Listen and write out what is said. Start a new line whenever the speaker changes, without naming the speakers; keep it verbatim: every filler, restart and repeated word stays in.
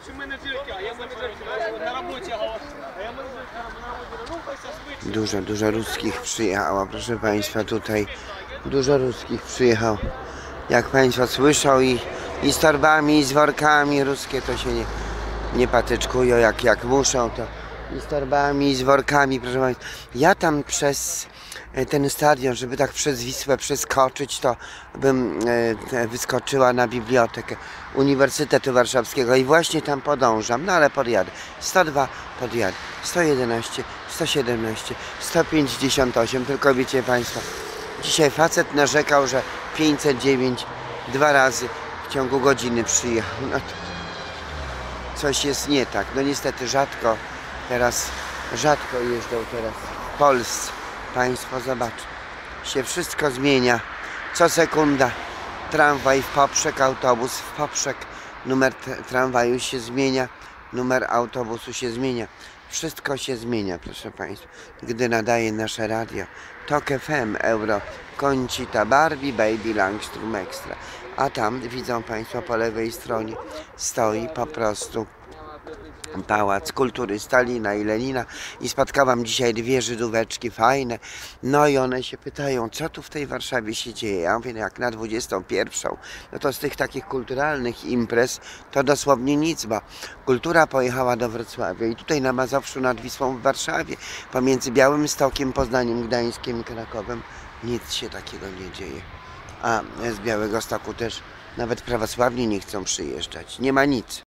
Dużo, dużo ruskich przyjechało, proszę Państwa, tutaj dużo ruskich przyjechało. Jak Państwo słyszą i, i z torbami, i z workami, ruskie to się nie, nie patyczkują jak, jak muszą, to i z torbami, i z workami, proszę Państwa. Ja tam przez ten stadion, żeby tak przez Wisłę przeskoczyć, to bym e, wyskoczyła na bibliotekę Uniwersytetu Warszawskiego i właśnie tam podążam, no ale podjadę. sto dwa podjadę, sto jedenaście, sto siedemnaście, sto pięćdziesiąt osiem, tylko wiecie Państwo, dzisiaj facet narzekał, że pięćset dziewięć dwa razy w ciągu godziny przyjechał. No to coś jest nie tak. No niestety rzadko teraz, rzadko jeżdżą teraz w Polsce. Państwo zobaczą, się wszystko zmienia. Co sekunda tramwaj w poprzek, autobus w poprzek. Numer tramwaju się zmienia, numer autobusu się zmienia. Wszystko się zmienia, proszę Państwa. Gdy nadaje nasze radio Tok F M, Euro, Koncita, Barbie, Baby, Langstrom Extra. A tam widzą Państwo po lewej stronie stoi po prostu Pałac Kultury Stalina i Lenina i spotkałam dzisiaj dwie Żydóweczki fajne, no i one się pytają, co tu w tej Warszawie się dzieje. Ja mówię, no jak na dwudziestą pierwszą, no to z tych takich kulturalnych imprez to dosłownie nic, bo kultura pojechała do Wrocławia i tutaj na Mazowszu nad Wisłą w Warszawie, pomiędzy Białymstokiem, Poznaniem, Gdańskiem i Krakowem nic się takiego nie dzieje. A z Białegostoku też nawet prawosławni nie chcą przyjeżdżać, nie ma nic.